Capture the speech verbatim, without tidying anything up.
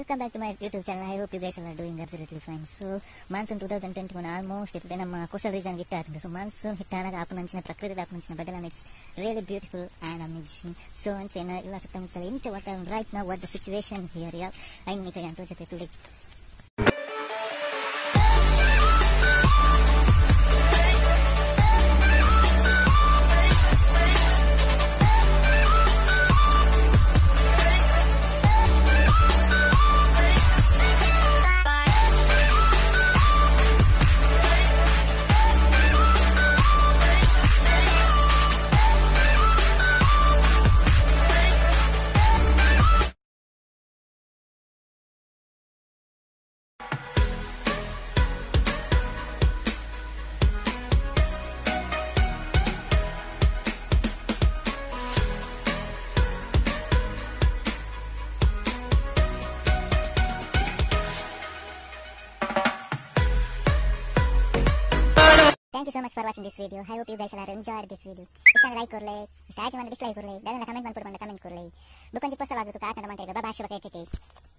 welcome back to my YouTube channel. I hope you guys are doing absolutely fine. So Monsoon twenty twenty-one almost ಇರ್ತದೆ ನಮ್ಮ coastal region hit ಆಗ್ತದೆ. So Monsoon hit ಆದಾಗ ಆಪುನಂಚಿನ ಪ್ರಕೃತಿ ಆಪುನಂಚಿನ ಬದಲಾವಣೆ it's really beautiful and amazing. So ಅಂಚೆನ ಇಲ್ಲ ಸುತ್ತಮುತ್ತಲ ಇಂಚ what right now what the situation here yeah I need to answer ಜೊತೆ today. Thank you so much for watching this video. I hope you guys have enjoyed this video. If you like or dislike or comment, comment comment comment comment comment. Bukan jika salah itu kata teman-teman. Bye bye.